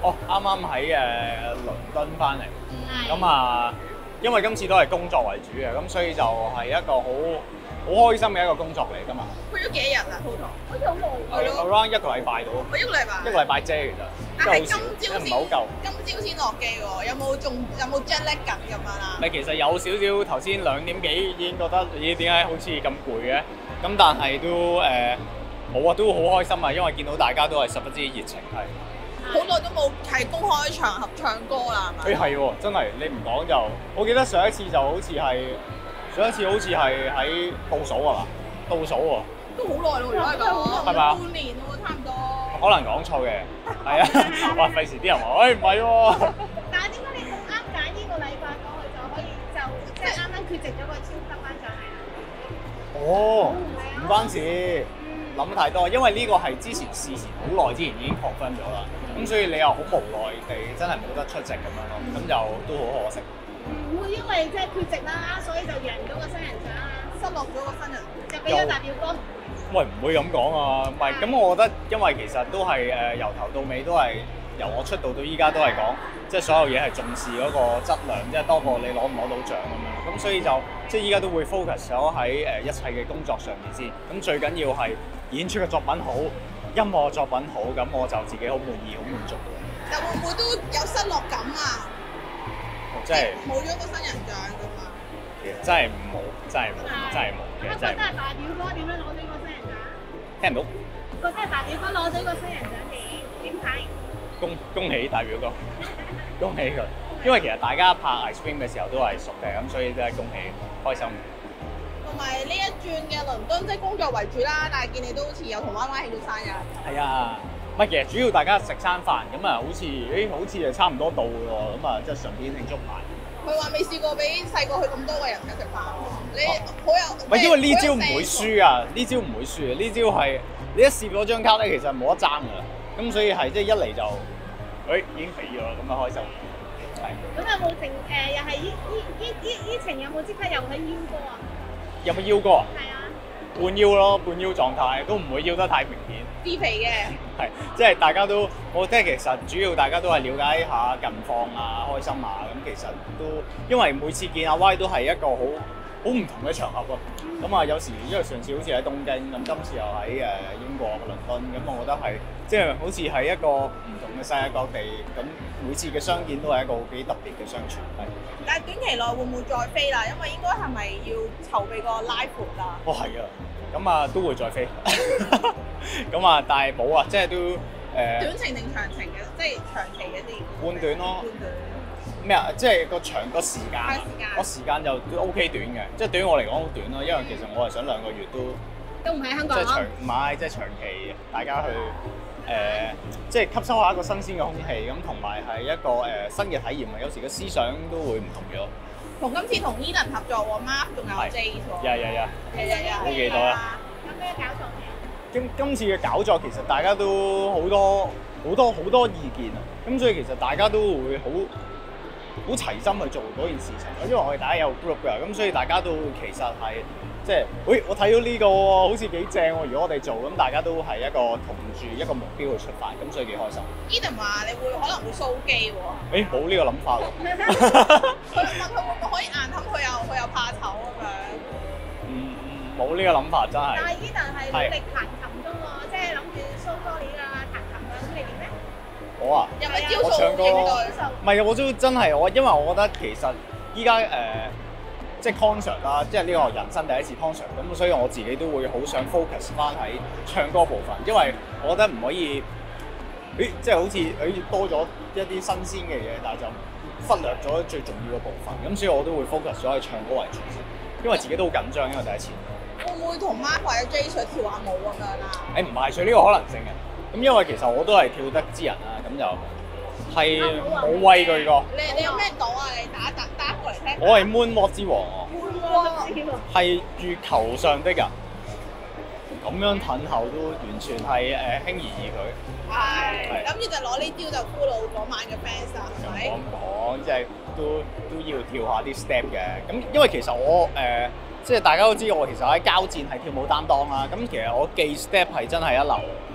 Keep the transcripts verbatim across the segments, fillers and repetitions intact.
哦，啱啱喺誒倫敦翻嚟，咁啊，因為今次都係工作為主嘅，咁所以就係一個好好開心嘅一個工作嚟㗎嘛。 去咗幾日啊？total 好似好耐。係咯。 around 一個禮拜到。 我一個禮拜。 一個禮拜啫，其實。 但係今朝先唔係好夠。 今朝先落機喎，有冇仲有冇 jet lag 緊咁樣啊？ 咪其實有少少頭先兩點幾已經覺得咦點解好似咁攰嘅，咁但係都誒冇啊，都好開心啊，因為見到大家都係十分之熱情係。 好耐都冇喺公開場合唱歌啦，係咪？ 誒係喎，真係你唔講就，我記得上一次就好似係上一次好似係喺倒數係嘛？倒數喎。 都好耐咯，如果係講。 係咪啊？ 半年喎，差唔多。 可能講錯嘅，係啊，哇！費事啲人話，喂唔係喎。 但係點解你咁啱揀呢個禮拜過去就可以就即係啱啱缺席咗個超級頒獎禮啊？ 哦，唔關事，諗得太多，因為呢個係之前事前好耐之前已經確分咗啦，咁所以你又好無奈地真係冇得出席咁樣咯，咁就都好可惜。 唔會因為即係缺席啦，所以就贏唔到個新人獎啊， 失落咗個新人， 就俾咗大表哥。 喂，唔會咁講啊，唔係咁，我覺得因為其實都係誒由頭到尾都係由我出道到依家都係講，即係所有嘢係重視嗰個質量，即係多過你攞唔攞到獎咁樣。咁所以就即係依家都會 focus 咗喺誒一切嘅工作上面先。咁最緊要係演出嘅作品好，音樂作品好，咁我就自己好滿意、好滿足嘅。 但會唔會都有失落感啊？ 即係冇咗個新人獎咁啊！ 其實真係冇，真係冇，真係冇嘅，真係覺得係大表哥點樣攞到個新人獎？ 聽唔到。 覺得係大表哥攞到個新人獎點點睇？ 恭恭喜大表哥，恭喜佢！因為其實大家拍 Ice Cream 嘅時候都係熟嘅，咁所以都係恭喜，開心。 同埋呢一轉嘅倫敦，即係工作為主啦，但係見你都好似有同娃娃慶祝生日。 係啊，唔係其實主要大家食餐飯，咁啊好似誒好似誒差唔多到喎，咁啊即係順便慶祝埋。 佢話未試過俾細個去咁多個人一齊食飯，你好有。 唔係因為呢招唔會輸啊，呢招唔會輸啊，呢招係你一試嗰張卡咧，其實冇得爭㗎啦。咁所以係即係一嚟就，誒已經肥咗啦，咁啊開心。係。 咁有冇剩誒？又係依依依依依程有冇即刻又喺腰歌啊？ 有冇腰歌啊？ 係啊。 半腰咯，半腰狀態都唔會腰得太明顯。 啲肥嘅。係， 即係大家都，我覺得其實主要大家都係了解下近況啊，開心啊，咁其實都因為每次見阿 Y 都係一個好好唔同嘅場合喎。咁啊，有時因為上次好似喺東京，咁今次又喺誒英國倫敦，咁我覺得係即係好似係一個唔同嘅世界各地，咁每次嘅相見都係一個幾特別嘅相處。係。 但係短期內會唔會再飛啦？因為應該係咪要籌備個 live 盤啊？ 哦，係啊，咁啊都會再飛。咁啊，但係冇啊，即係都誒。 短程定長程嘅，即係長期嘅先。 半短咯。 半短。 咩啊？即係個長個時間， 時間個時間就都 OK 短嘅，即係對於我嚟講好短咯。因為其實我係想兩個月都都唔喺香港。 即係長唔係，即係長期大家去誒、呃，即係吸收下一個新鮮嘅空氣，咁同埋係一個誒、呃、新嘅體驗啊。有時個思想都會唔同咗。 同今次同 Eden 合作喎 ，Mark 仲有 J 喎。 呀呀呀！ 呀呀呀！ 好記得啦。 有咩搞作嘅？ 今今次嘅搞作其實大家都好多好多好多意見啊，咁所以其實大家都會好好齊心去做嗰件事情，因為我哋大家有 group 㗎，咁所以大家都其實係即係，喂，我睇到呢個喎，好似幾正喎，如果我哋做，咁大家都係一個同住一個目標去出發，咁所以幾開心。 Eden 話你會可能會騷機喎。 誒，冇呢個諗法喎。 佢問佢會唔會可以硬氹佢又佢又怕醜咁樣？ 嗯嗯，冇呢個諗法真係。 但係 Eden 係努力彈琴㗎喎，即係諗住 show 多啲啊，彈琴啊，咁你點咧？ 我啊， 有冇招我數唱歌咯。 應對？ 唔係啊，我都真係我，因為我覺得其實依家誒即係 concert 啦，即係呢個人生第一次 concert，咁所以我自己都會好想 focus 翻喺唱歌部分，因為我覺得唔可以，誒即係好似誒多咗一啲新鮮嘅嘢，但係就忽略咗最重要嘅部分，咁所以我都會 focus 咗喺唱歌為主先，因為自己都好緊張，因為第一次。 會唔會同 Mark 或者 J 上跳下舞咁樣啊？ 誒唔排除呢個可能性嘅，咁因為其實我都係跳得之人啦，咁就係冇畏懼過。 你你有咩朵啊？你打打打過嚟聽。 我係 Moonwalk 之王喎。 哇！ 係月球上的人，咁樣褪後都完全係誒輕而易舉。 係，諗住就攞呢招就俘虜嗰晚嘅 fans 啊，係咪？ 咁講即係都都要跳下啲 step 嘅。咁因為其實我誒、呃、即係大家都知我其實喺交戰係跳舞擔當啦。咁其實我記 step 係真係一流。咁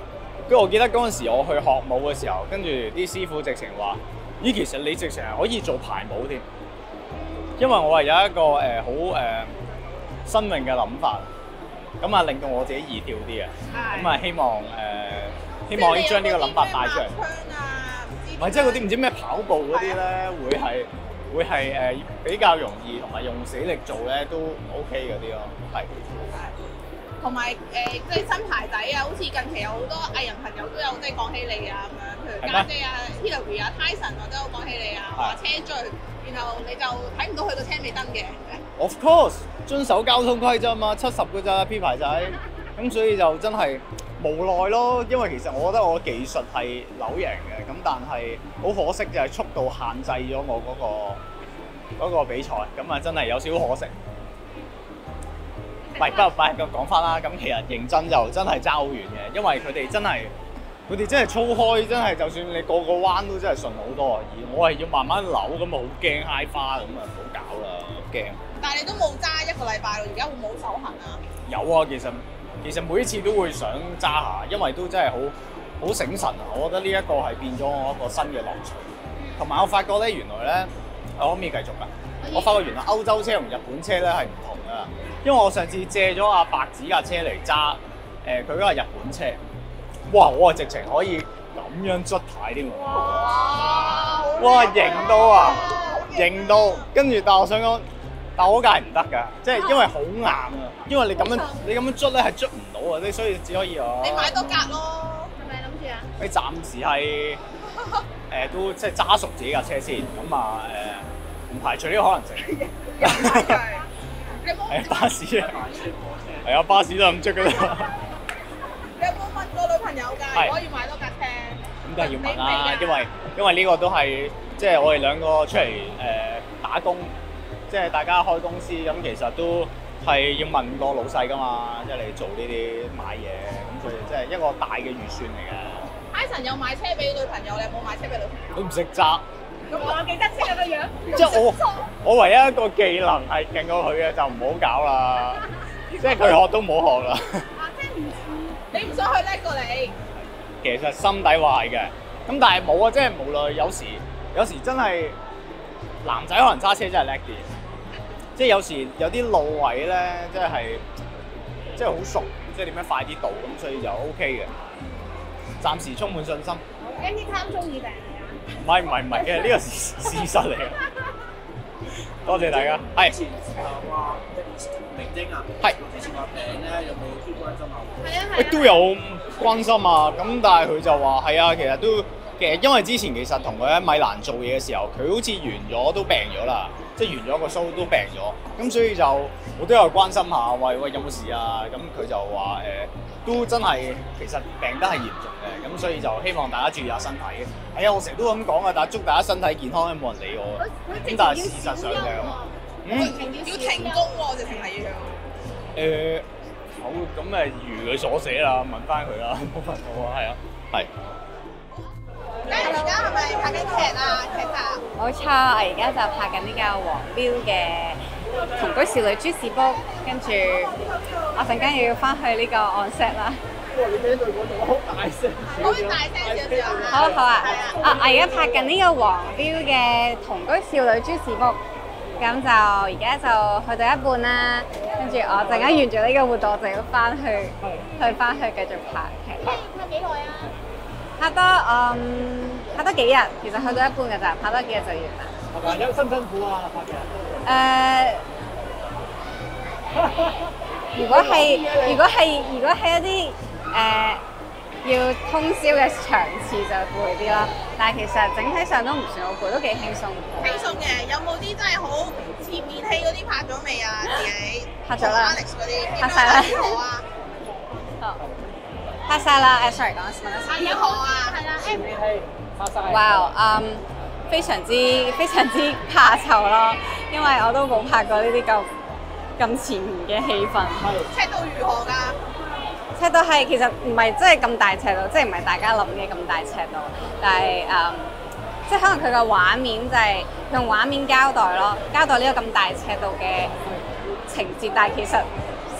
跟住我記得嗰陣時我去學舞嘅時候，跟住啲師傅直情話：咦，其實你直情係可以做排舞添。因為我係有一個誒好誒新穎嘅諗法，咁啊令到我自己易跳啲嘅，咁啊希望誒、呃、希望可以將呢個諗法帶出嚟。唔係即係嗰啲唔知咩跑步嗰啲咧，會係會係誒比較容易同埋用死力做咧都 OK 嗰啲咯，係。 同埋誒即係新牌仔啊，好似近期有好多藝人朋友都有即係講起你啊咁樣，譬如家姐啊、Hillary 啊、Tyson 啊都有講起你啊，話車醉，然後你就睇唔到佢個車尾燈嘅。 Of course， 遵守交通規則嘛，七十㗎咋 P 牌仔，咁所以就真係無奈咯。因為其實我覺得我技術係扭贏嘅，咁但係好可惜就係速度限制咗我嗰、嗰個嗰個比賽，咁啊真係有少少可惜。唔係，不過快咁講翻啦。咁其實認真就真係爭好遠嘅，因為佢哋真係佢哋真係操開，真係就算你個個彎都真係順好多。而我係要慢慢扭，咁啊好驚揩花，咁啊唔好搞啦，驚。 但係你都冇揸一個禮拜喎，而家會冇手痕啊？ 有啊，其實其實每一次都會想揸下，因為都真係好好醒神啊！我覺得呢一個係變咗我一個新嘅樂趣。同埋我發覺咧，原來咧，我可唔可以繼續啊？我發覺原來歐洲車同日本車咧係唔同㗎，因為我上次借咗阿白子架車嚟揸，誒佢嗰個日本車，哇！我係直情可以咁樣捽軚添喎， 哇！ 哇！型到啊，型到！跟住但係我想講，但係我架係唔得㗎，即係因為好硬啊，因為你咁樣你咁樣捽咧係捽唔到啊，你所以只可以哦。 你買多格咯， 係咪諗住啊？ 你暫時係誒都即係揸熟自己架車先，咁啊誒。唔排除呢個可能性。係巴士啊，係啊，巴士都係咁捽㗎啦。 你有冇問過女朋友㗎？如果要買多架車， 咁梗係要問啦，因為因為呢個都係即係我哋兩個出嚟誒打工，即係大家開公司咁，其實都係要問個老細㗎嘛，即係你做呢啲買嘢，咁所以即係一個大嘅預算嚟嘅。 Tyson 有買車俾女朋友，你有冇買車俾女朋友？ 都唔識揸。 咁我記得車個樣， 即係我我唯一一個技能係勁過佢嘅，就唔好搞啦。即係佢學都唔好學啦。 啊，即係唔似你唔想去叻過你？ 其實心底話係嘅，咁但係冇啊，即係無論有時有時真係男仔可能揸車真係叻啲，即係有時有啲路位咧，即係即係好熟，即係點樣快啲到咁，所以就 O K 嘅。暫時充滿信心。 anytime 中意定？ 唔係唔係唔係嘅，呢個事事實嚟嘅。多謝大家。係。 之前誒話明晶啊， 係。 之前話病咧，有冇啲關心啊？ 係啊係啊。 都有關心啊，咁但係佢就話係啊，其實都其實因為之前其實同佢喺米蘭做嘢嘅時候，佢好似完咗都病咗啦，即係完咗個 show 都病咗，咁所以就我都有關心下，喂喂有冇事啊？咁佢就話誒、呃、都真係其實病得係嚴重嘅，咁所以就希望大家注意下身體嘅。係啊，我成日都咁講啊，但係祝大家身體健康咧，冇人理我。咁但係事實上就係咁。嗯。 要停工喎，直情係要。 誒。好，咁誒如佢所寫啦，問翻佢啦，冇問我啊，係啊，係。 你而家係咪拍緊劇啊？劇集？ 冇錯，我而家就拍緊呢個黃標嘅同居少女朱士卜，跟住我陣間又要翻去呢個 on set 啦。 哇！你聽到嗰度好大聲， 可以大聲少少啊！ 好好啊，啊我而家拍緊呢個黃標嘅同居少女朱士卜。咁就而家就去到一半啦，跟住我陣間完咗呢個活動，我就要翻去，去翻去繼續拍劇。 拍幾耐啊？ 拍多嗯拍多幾日，其實去到一半㗎咋，拍多幾日就完啦。 係咪？有辛唔辛苦啊？拍劇？ 誒，如果係如果係如果係一啲誒要通宵嘅場次就攰啲啦，但係其實整體上都唔算好攰，都幾輕鬆。 輕鬆嘅，有冇啲真係好似面戲嗰啲拍咗未啊？自己拍咗啦 Alex 嗰啲拍晒啦如何啊？ 好，拍晒啦！誒，sorry，講一次。 如何啊？ 係啦，誒， 你係拍晒。 哇，嗯，非常之非常之怕醜咯，因為我都冇拍過呢啲咁咁前面嘅戲份。 尺度如何㗎？ 尺度係其實唔係真係咁大尺度，即係唔係大家諗嘅咁大尺度，但係誒、嗯，即係可能佢個畫面就係用畫面交代咯，交代呢個咁大尺度嘅情節，但係其實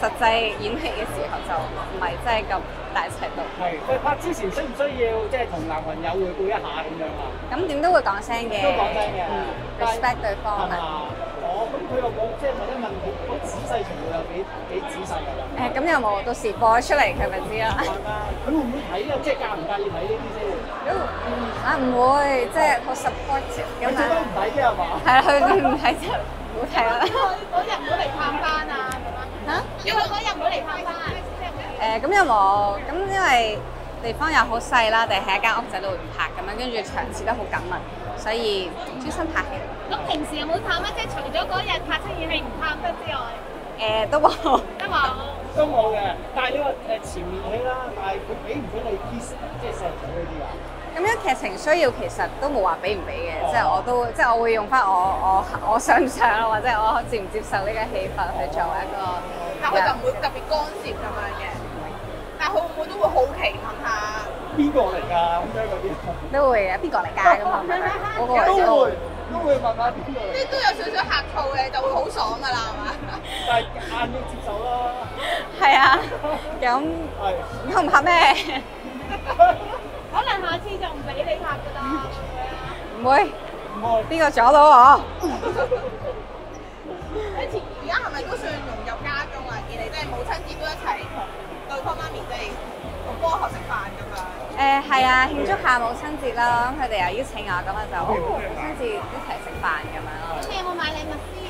實際演戲嘅時候就唔係真係咁大尺度。 係，佢拍之前需唔需要即係同男朋友匯報一下咁樣啊？ 咁點都會講聲嘅， 都講聲嘅嗯，respect 對方係嘛？哦，咁佢又冇即係問一問好好仔細程度有幾幾仔細㗎啦？ 誒咁又冇，到時播咗出嚟佢咪知啦。 佢會唔會睇啊？即係介唔介意睇呢啲先？ 啊唔會，即係好 supportive 咁佢最多唔樣。 睇啫係嘛？ 係啦，佢唔睇就唔好睇啦。 嗰日唔好嚟探班啊咁啊！ 嚇？ 因為嗰日唔好嚟探班啊，即係唔誒咁又冇，咁因為地方又好細啦，定係一間屋仔度拍咁樣，跟住場次都好緊密，所以專心拍戲。 咁平時有冇探啊？即係除咗嗰日拍出演戲唔探得之外， 誒都冇。 得冇？ 都冇嘅，但係你話誒前面戲啦，但係佢俾唔俾你 kiss 即係錫嘴嗰啲啊？ 咁樣劇情需要其實都冇話俾唔俾嘅，即係我都即係我會用翻我我我想唔想或者我接唔接受呢個戲份去作為一個。 但佢就唔會特別干涉咁樣嘅。但係佢會唔會都會好奇問下邊個嚟㗎咁樣嗰啲？ 都會嘅，邊個嚟㗎咁啊？嗰個嚟都㗎。 會都會問下邊個嚟。 即係都有少少客套嘅，就會好爽㗎啦，係嘛？ 但係硬要接受啦。 係啊，咁係。 拍唔拍咩？ 可能下次就唔俾你拍㗎啦。 唔會， 唔會。 邊個阻到我？ 而且而家係咪都算融入家中啊？見你即係母親節都一齊同對方媽咪即係同波後食飯咁樣。 誒係啊，慶祝下母親節啦，咁佢哋又邀請我，咁我就哦母親節一齊食飯咁樣咯。 咁你有冇買禮物先？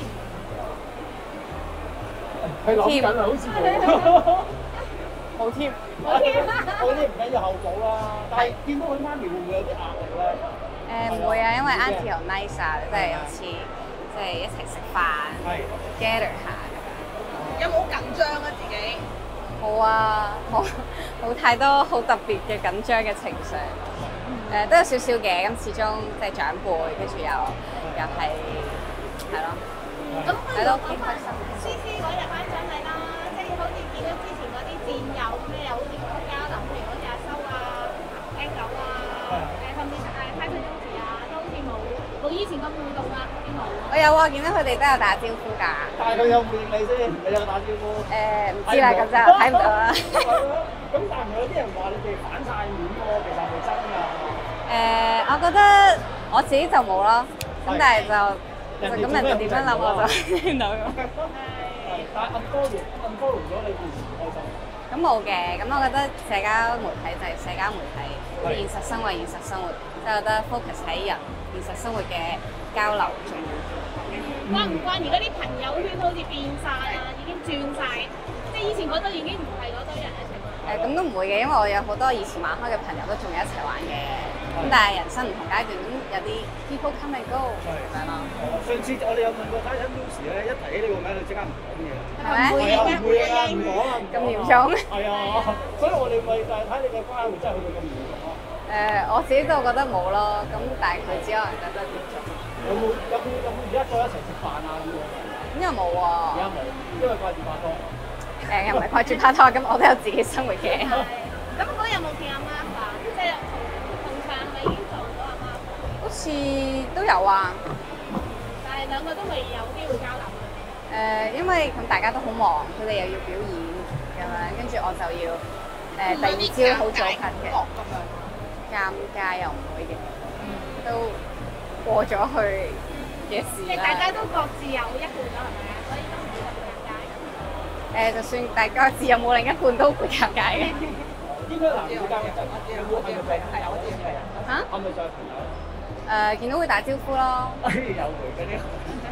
佢諗緊啊，好似冇。 好添。 我啲唔緊要後補啦，但係見到佢媽咪會唔會有啲壓力咧？ 誒唔會啊，因為 Auntie 好 nice 啊，即係有次即係一齊食飯係。 ，gather 下咁樣。 有冇緊張啊自己？ 冇啊，冇冇太多好特別嘅緊張嘅情緒。誒都有少少嘅，咁始終即係長輩，跟住又又係係咯， 咁睇到幾開心。 C C 嗰日頒獎禮啦，即係好似見到之前嗰啲戰友咩，又好似冇交流，譬如好似阿修啊、聽狗啊，誒甚至誒 Tyson Yoshi 啊，都好似冇冇以前咁互動啊，嗰啲冇。 我有啊，見到佢哋都有打招呼㗎。 但係佢有唔應你先，你有打招呼。 誒唔知啦，咁就睇唔到啦。 咁但係有啲人話你哋反晒面喎，其實係咪真㗎？ 誒，我覺得我自己就冇咯，咁但係就就咁人哋點樣諗我就聽到咁。 但係 unfollow unfollow 咗你會唔開心？ 咁冇嘅，咁我覺得社交媒體就係社交媒體，現實生活現實生活，即係覺得 focus 喺人現實生活嘅交流重要。 關唔關而家啲朋友圈好似變晒啊，已經轉晒，即係以前嗰堆已經唔係嗰堆人一齊。 誒咁都唔會嘅，因為我有好多以前玩開嘅朋友都仲有一齊玩嘅。咁但係人生唔同階段，咁有啲 people come and go 咁樣咯。 上次我哋有問過 Tyson Yoshi 咧，一提起呢個名，佢即刻唔講嘢。 係咪？ 係啊，唔會啊，唔講啊， 咁嚴重？ 係啊，所以我哋咪就係睇你嘅關係真係去到咁嚴重咯。 誒，我自己就覺得冇咯，咁但係佢只可能覺得嚴重。 有冇有冇有冇而家再一齊食飯啊咁樣？ 咁又冇喎。 而家冇，因為掛住拍拖。 誒又唔係掛住拍拖，咁我都有自己生活嘅。 咁嗰日有冇見阿媽啊？即係同同場係咪已經撞到阿媽？ 好似都有啊。 但係兩個都未有機會交流。 誒，因為咁大家都好忙，佢哋又要表演咁樣，跟住我就要誒第二朝好早瞓嘅。 咁樣。 尷尬又唔會嘅，都過咗去嘅事即係大啦。 家都各自有一半啦，係咪啊？所以都唔會特別尷尬。 誒，就算大家各自有冇另一半都會尷尬嘅。 應該男女間嘅就有冇係咪就係朋友啲嘅？ 嚇？ 係咪就係朋友？ 誒，見到會打招呼咯。 哎，有回嗰啲。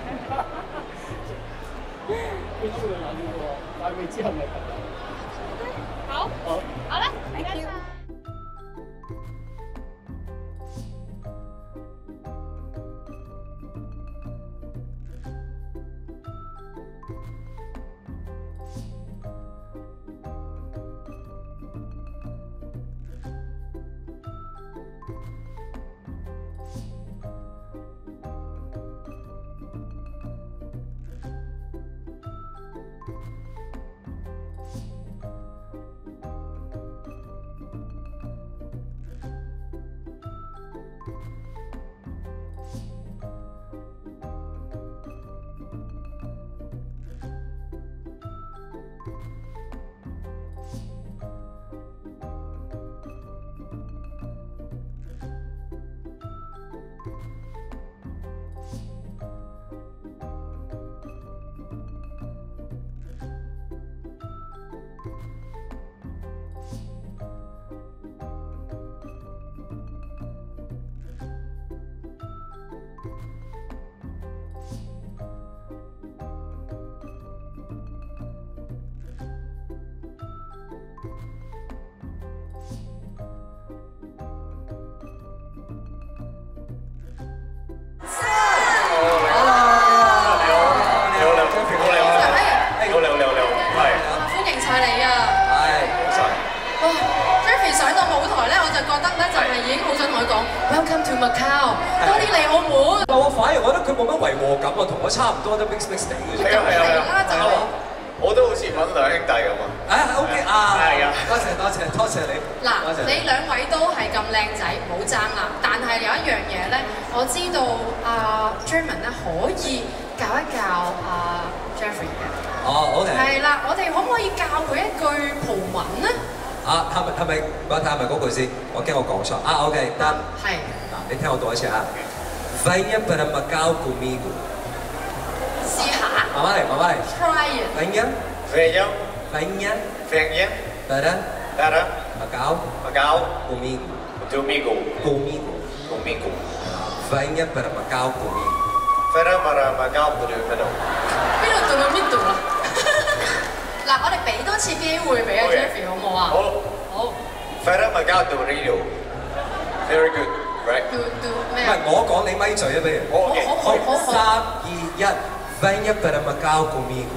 見到會諗嘅喎，但係未知係咪朋友。 好， 好。 好啦， Thank you。 to Macau，多啲嚟澳門。 我反而覺得佢冇乜違和感啊，同我差唔多都 mix mix 地嘅啫。 係啊係啊係啊， 就係我都好似揾兩兄弟咁啊。 啊 OK 啊， 係啊， 多謝多謝多謝你。 嗱，你兩位都係咁靚仔，唔好爭啦。但係有一樣嘢咧，我知道阿 Jeremy 咧可以教一教阿 Jeffrey 嘅。 哦 OK。 係啦，我哋可唔可以教佢一句葡文咧？ 啊，係咪係咪？我睇下係咪嗰句先，我驚我講錯。啊 OK 得。 係。 嗱，你聽我讀一次啊。Venha para Macau comigo。 試下。 慢慢嚟，慢慢嚟。 Try it。 Venha。 Venha。 Venha。 Venha。 para Para Macau Macau comigo. Domingo. Comigo. Domingo. Venha para Macau comigo. Venha para Macau comigo. 邊度到到邊度啊？嗱，我哋俾多次機會俾阿 Jeffrey 好唔好啊？ 好。 好。 Venha Macau Domingo. Very good. Right. 叫叫唔咩啊？ 係我講你咪嘴啊，不如。 好嘅。 好好好好。 三二一 ，Venha para Macau comigo。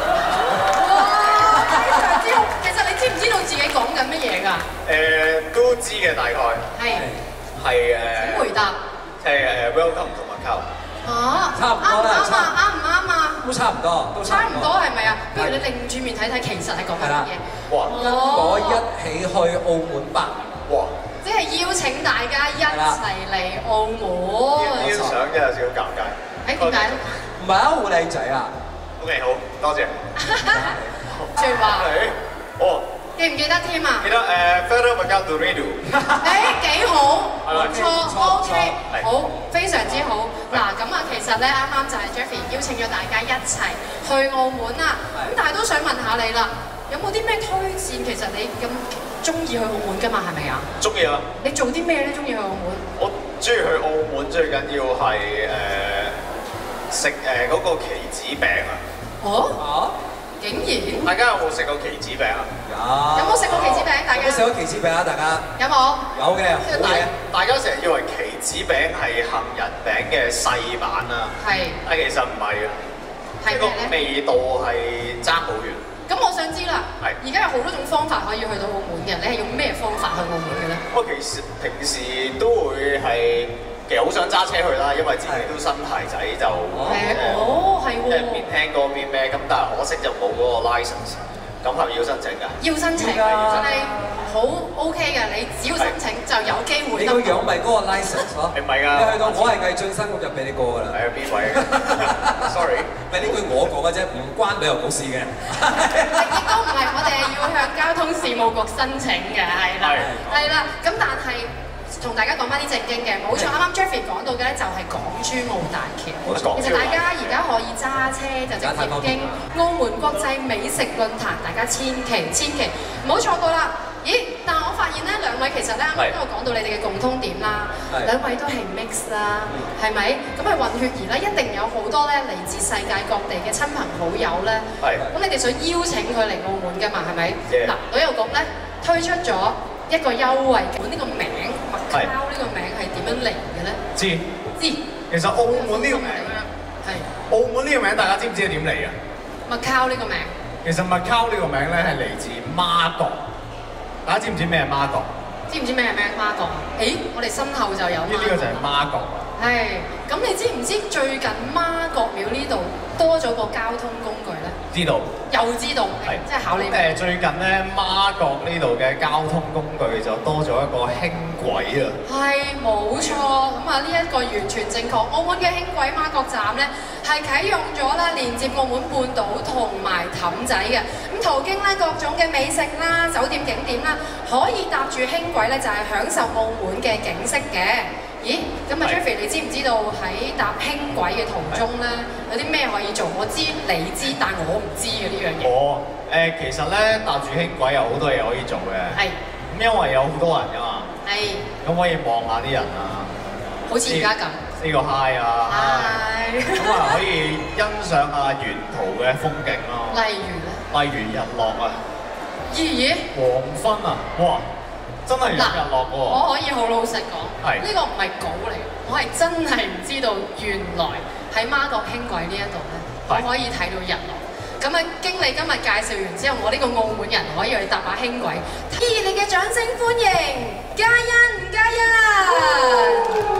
哇！非常之好。其實你知唔知道自己講緊乜嘢㗎？ 誒都知嘅大概。 係。 係誒。 請回答。 係誒 Welcome to Macau。 啊， 差唔多啦啱唔啱啊？啱唔啱啊？ 都差唔多，都差唔多係咪啊？不如你擰住面睇睇，其實係講緊乜嘢？ 哇！ 我一起去澳門吧。 哇！ 即係邀請大家一齊嚟澳門。 呢張相真係有少少尷尬。 誒點解咧？ 唔係啊，好靚仔啊！ OK 好，多謝。 最話。 哦。 記唔記得添啊？ 記得誒 Venha Macau Domingo。 誒幾好，冇錯，OK，好，非常之好。嗱，咁啊，其實咧，啱啱就係 Jeffrey 邀請咗大家一齊去澳門啦。咁但係都想問下你啦，有冇啲咩推薦？其實你咁中意去澳門㗎嘛？係咪啊？ 中意啊！ 你做啲咩咧？中意去澳門？ 我中意去澳門最緊要係誒食誒嗰個棋子餅啊！ 哦？竟然？ 大家有冇食過棋子餅啊？ 有。 有冇食過棋子餅？大家有冇食過棋子餅啊？大家有冇？ 有嘅，好嘢。 大家成日以為棋子餅係杏仁餅嘅細版啊， 係。 但其實唔係嘅， 係個咩咧？ 味道係爭好遠。 咁我想知啦，而家有好多種方法可以去到澳門嘅，你係用咩方法去澳門嘅咧？ 我其實平時都會係其實好想揸車去啦，因為自己都新牌仔就哦，係喎， 即係邊聽歌邊咩咁，但係可惜就冇嗰個 license，咁係咪要申請㗎？ 要申請，真係好 OK 嘅，你只要申請就有機會。 你個樣咪嗰個 license 咯？ 你唔係㗎？ 你去到我係魏晉生咁就俾你過㗎啦。 係啊，邊位？Sorry， 咪呢句我講嘅啫，唔關旅遊局事嘅。 亦都唔係，我哋係要向交通事務局申請嘅，係啦，係啦。咁但係同大家講翻啲正經嘅，冇錯，啱啱 Jeffrey 講到嘅咧就係港珠澳大橋。其實大家而家可以揸車就直接經澳門國際美食論壇，大家千祈千祈唔好錯過啦！咦？但係我發現咧，兩位其實咧啱啱都有講到你哋嘅共通點啦，兩位都係 mix 啦，係咪？咁係混血兒啦，一定有好多咧嚟自世界各地嘅親朋好友咧。係。咁你哋想邀請佢嚟澳門㗎嘛？係咪？嗱，旅遊局咧推出咗一個優惠嘅，呢個名麥膠呢個名係點樣嚟嘅咧？ 知知。 其實澳門呢個名咧， 係澳門呢個名大家知唔知係點嚟嘅？ 麥膠呢個名。 其實麥膠呢個名咧係嚟自媽閣。大家知唔知咩係媽閣？ 知唔知咩係咩媽閣啊？誒，我哋身後就有。 呢呢個就係媽閣。 係，咁你知唔知最近媽閣廟呢度多咗個交通工具咧？ 知道。 又知道，係即係考你。 誒，最近咧媽閣呢度嘅交通工具就多咗一個輕軌啊。係， 冇錯。咁啊，呢一個完全正確。澳門嘅輕軌媽閣站咧係啟用咗啦，連接澳門半島同埋氹仔嘅。咁途經咧各種嘅美食啦、酒店景點啦，可以搭住輕軌咧就係享受澳門嘅景色嘅。咦，咁啊 Jeffrey，你知唔知道喺搭輕軌嘅途中咧有啲咩可以做？我知你知，但我唔知嘅呢樣嘢。 哦，誒，其實咧搭住輕軌有好多嘢可以做嘅。係。咁因為有好多人㗎嘛。係。咁可以望下啲人啊。 好似而家咁。 呢個 hi 啊。hi。咁啊可以欣賞下沿途嘅風景咯。 例如咧？ 例如日落啊。 咦咦？ 黃昏啊！哇！真係有日落喎！ 我可以好老實講，呢個唔係稿嚟，我係真係唔知道原來喺媽閣輕軌呢一度咧，我可以睇到日落。咁啊，經你今日介紹完之後，我呢個澳門人可以去搭下輕軌。熱烈嘅掌聲歡迎嘉欣嘉欣！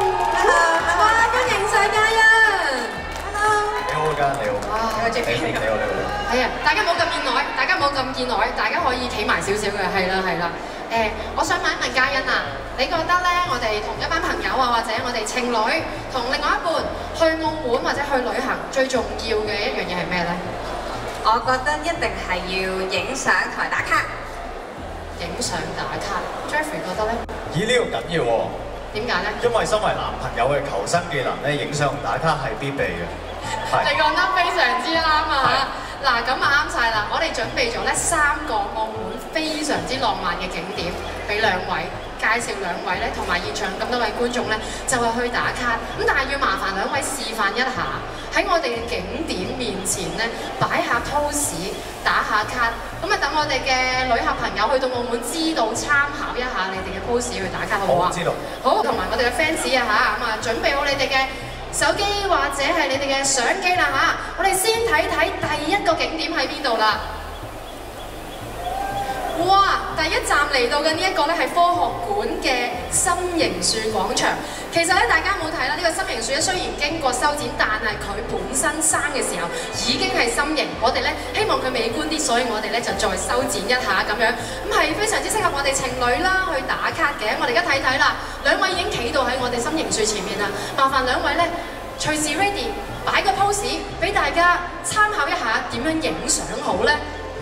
哇！歡迎晒嘉欣。Hello。 你好，嘉欣你好。 哇！你好 J P。 你好你好你好。 係啊，大家冇咁見外，大家冇咁見外，大家可以企埋少少嘅，係啦係啦。誒，我想問一問嘉欣啊，你覺得咧，我哋同一班朋友啊，或者我哋情侶同另外一半去澳門或者去旅行，最重要嘅一樣嘢係咩咧？ 我覺得一定係要影相同埋打卡。 影相打卡 ，Jeffrey 覺得咧？ 咦，呢個緊要喎。 點解咧？ 因為身為男朋友嘅求生技能咧，影相同打卡係必備嘅。係。 你講得非常之啱啊！嗱，咁啊啱晒啦！我哋準備咗咧三個澳門非常之浪漫嘅景點，俾兩位介紹兩位咧，同埋現場咁多位觀眾咧，就係去打卡。咁但係要麻煩兩位示範一下，喺我哋嘅景點面前咧擺下 pose， 打下卡。咁啊，等我哋嘅旅客朋友去到澳門知道參考一下你哋嘅 pose 去打卡，好唔好啊？ 知道。 好，同埋我哋嘅 fans 啊嚇，咁啊準備好你哋嘅手機或者係你哋嘅相機啦嚇，我哋先睇睇第一個景點喺邊度啦。哇！第一站嚟到嘅呢一個咧係科學館嘅心形樹廣場。其實咧大家冇睇啦，呢、這個心形樹咧雖然經過修剪，但係佢本身生嘅時候已經係心形。我哋咧希望佢美觀啲，所以我哋咧就再修剪一下咁樣。咁係非常之適合我哋情侶啦去打卡嘅。我哋而家睇睇啦，兩位已經企到喺我哋心形樹前面啦。麻煩兩位咧隨時 ready 擺個 pose 俾大家參考一下點樣影相好咧。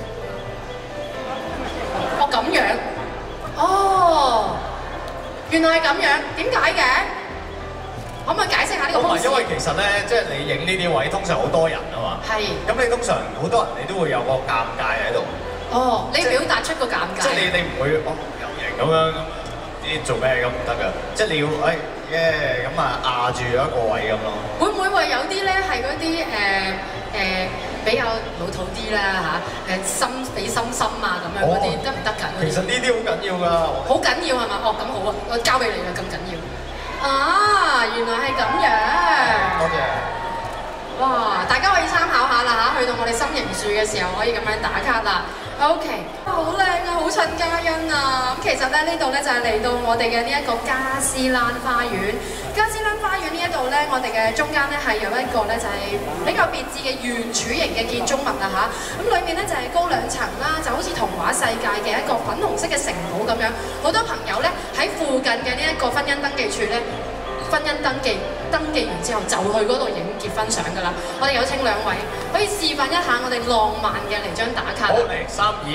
哦咁樣，哦，原來係咁樣，點解嘅？可唔可以解釋下呢個 pose？ 因為其實咧，即係你影呢啲位通常好多人啊嘛。係。咁你通常好多人你都會有個尷尬喺度。 哦，你表達出個尷尬。 即係你你唔會哦有型咁樣咁啲做咩咁唔得㗎？即係你要誒耶咁啊壓住一個位咁咯。 會唔會話有啲咧係嗰啲誒誒？比較老土啲啦嚇，誒心比心心啊咁樣嗰啲得唔得㗎？ 其實呢啲好緊要㗎。 好緊要係嘛？哦咁好啊，我交俾你啦，咁緊要。啊，原來係咁樣。 多謝。 哇！大家可以參考下啦嚇，去到我哋心形樹嘅時候可以咁樣打卡啦。OK， 好靚啊，好襯嘉欣啊！咁其實咧呢度咧就係嚟到我哋嘅呢一個加斯蘭花園。加斯蘭花園呢一度咧，我哋嘅中間咧係有一個咧就係比較別緻嘅圓柱形嘅建築物啊嚇。咁裏面咧就係高兩層啦，就好似童話世界嘅一個粉紅色嘅城堡咁樣。好多朋友咧喺附近嘅呢一個婚姻登記處咧。婚姻登記登記完之後就去嗰度影結婚相㗎啦！我哋有請兩位可以示範一下我哋浪漫嘅嚟張打卡。 好嚟，三二一。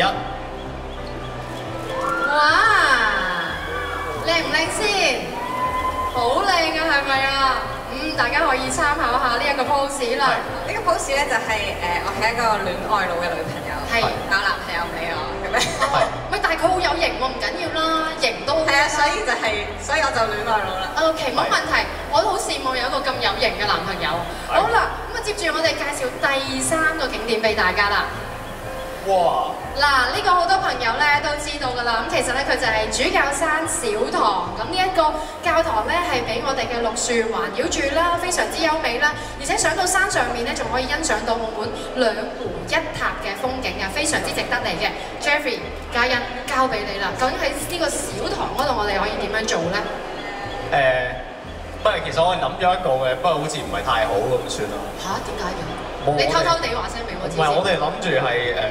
哇！靚唔靚先？好靚啊，係咪啊？嗯，大家可以參考下呢一個 pose 啦。 呢個 pose 咧就係誒，我係一個戀愛腦嘅女朋友， 係但我男朋友唔理我咁樣。 係。咪但係佢好有型喎，唔緊要啦，型都 OK。 係啊，所以就係，所以我就戀愛腦啦。 OK， 冇問題，我都好羨慕有一個咁有型嘅男朋友。好啦，咁啊接住我哋介紹第三個景點俾大家啦。 哇！ 嗱，呢個好多朋友咧都知道㗎啦。咁其實咧佢就係主教山小堂。咁呢一個教堂咧係俾我哋嘅綠樹環繞住啦，非常之優美啦。而且上到山上面咧，仲可以欣賞到澳門兩湖一塔嘅風景啊，非常之值得嚟嘅。Jeffrey，嘉欣交俾你啦。究竟喺呢個小堂嗰度，我哋可以點樣做咧？ 誒，不過其實我係諗咗一個嘅，不過好似唔係太好咁算啦。 吓？點解嘅？你偷偷地話聲俾我知。 唔係，我哋諗住係誒。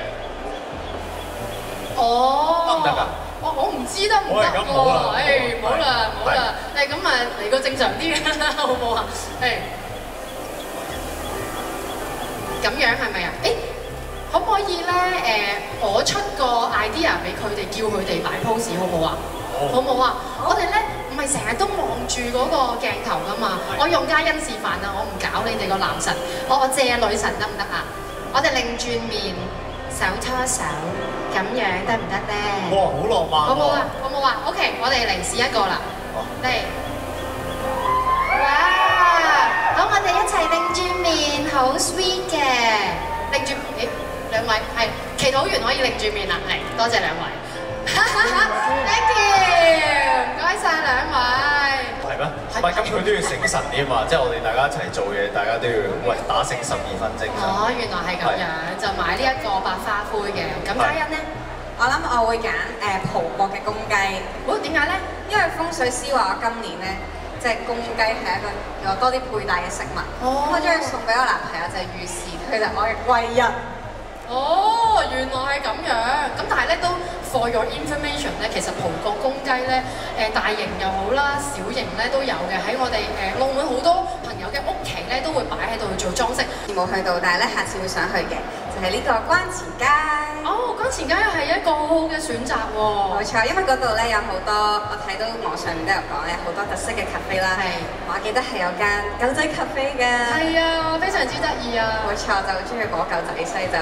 哦， 得唔得㗎？ 我我唔知得唔得喎，誒，唔好啦，唔好啦，誒咁啊嚟個正常啲嘅啦，好唔好啊？誒，咁樣係咪啊？誒，可唔可以咧？誒，我出個 idea 俾佢哋，叫佢哋擺 pose 好唔好啊？好唔好啊？我哋咧唔係成日都望住嗰個鏡頭㗎嘛，我用嘉欣示範啊，我唔搞你哋個男神，我我借女神得唔得啊？我哋擰轉面。手拖手咁樣得唔得咧？ 哇，好浪漫！ 好冇啊？好冇啊 ？OK， 我哋嚟試一個啦。嚟！哇！好，我哋一齊擰轉面，好 sweet 嘅。擰住，誒，兩位係祈禱完可以擰住面啦。嚟，多謝兩位。Thank you， 唔該晒兩位。 係咩？唔係，咁佢都要醒神啲嘛，即係我哋大家一齊做嘢，大家都要喂打醒十二分精神。 哦，原來係咁樣，就買呢一個白花灰嘅。咁嘉欣咧， 我諗我會揀誒葡國嘅公雞。 好，點解咧？ 因為風水師話我今年咧，即即係公雞係一個有多啲配戴嘅飾物。咁我將佢送俾我男朋友，就係預示佢就係我嘅貴人。 哦，原來係咁樣。咁但係咧都 for your information 咧，其實葡國公雞咧，誒大型又好啦，小型咧都有嘅。喺我哋誒澳門好多朋友嘅屋企咧都會擺喺度去做裝飾。 冇去到，但係咧下次會想去嘅，就係呢個關前街。 哦，關前街係一個好好嘅選擇喎。 冇錯，因為嗰度咧有好多，我睇到網上面都有講，有好多特色嘅 cafe 啦。 係， 我記得係有間狗仔 cafe 嘅。 係啊，非常之得意啊！ 冇錯，就好中意摸狗仔，所以就。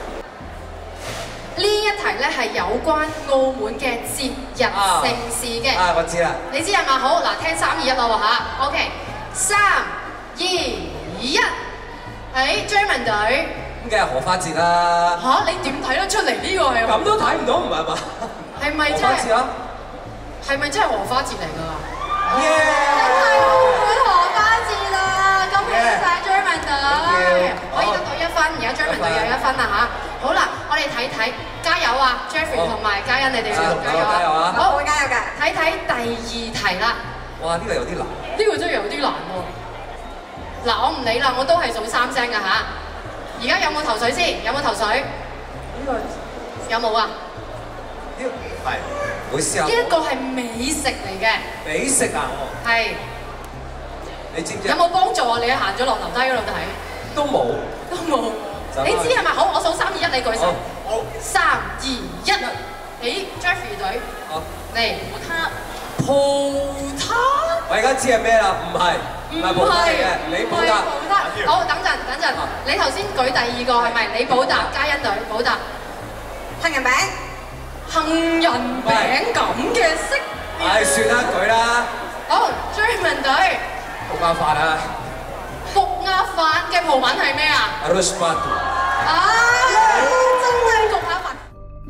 呢一題咧係有關澳門嘅節日盛事嘅。 啊，我知啦。 你知係嘛？好，嗱，聽三二一咯喎嚇。OK， 三二一，誒 German 隊。 咁梗係荷花節啦。 嚇，你點睇得出嚟呢個係？ 咁都睇唔到，唔係嘛？ 係咪真係？係咪真係荷花節嚟㗎？ 耶！ 真係澳門荷花節啦！恭喜晒 German 隊，可以得到一分，而家 German 隊有一分啦嚇。好啦，我哋睇睇，加油啊 ，Jeffrey 同埋嘉欣，你哋要加油加油啊！ 好， 會加油㗎。 睇睇第二題啦。 哇，呢個有啲難。 呢個真係有啲難喎。嗱，我唔理啦，我都係數三聲㗎吓。而家有冇頭水先？有冇頭水？ 呢個有冇啊？ 呢個係會試下。 呢一個係美食嚟嘅。 美食啊！ 係。 你知唔知？ 有冇幫助啊？你行咗落樓梯嗰度睇？ 都冇。 都冇。你知係咪？好，我數三二一，你舉手。好。三二一。誒 ，Jeffrey 隊。好。嚟。葡撻。葡撻。 我而家知係咩啦？唔係。唔係葡撻嚟嘅，李寶達。 葡撻。好，等陣，等陣。你頭先舉第二個係咪？李寶達、嘉欣隊、寶達。杏仁餅。杏仁餅咁嘅色。 唉，算啦，舉啦。 好 ，German 隊。 福鴨飯啊！ 福鴨飯嘅葡文係咩啊 ？Arroz-pato。 啊！真係福鴨飯。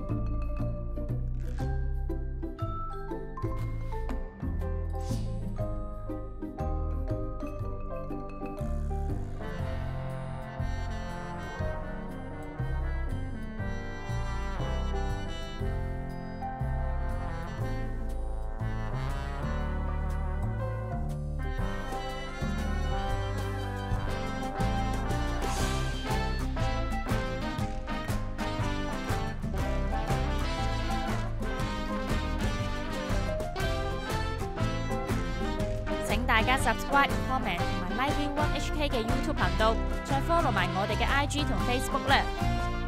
請大家 subscribe、comment 同埋 like View One H K 嘅 YouTube 頻道，再 follow 埋我哋嘅 I G 同 Facebook 咧。